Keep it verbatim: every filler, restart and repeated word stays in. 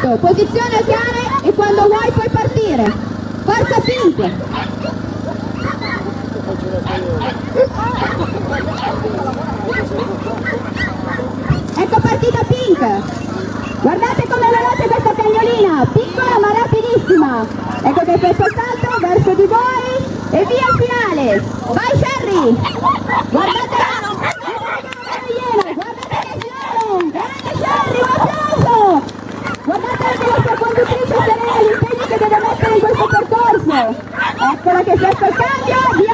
salto, posizione al cane e quando vuoi puoi partire. Forza Pink! Ecco partita Pink! Guardate come veloce questa cagnolina, piccola ma rapidissima. Ecco che questo salto verso di voi e via al finale. Vai Sherry! Guardate guardate che slalom! Grande Sherry, un applauso! Guardate anche la sua conduttrice Serena, l'impegno che deve mettere in questo percorso. Eccola che cerca il cambio.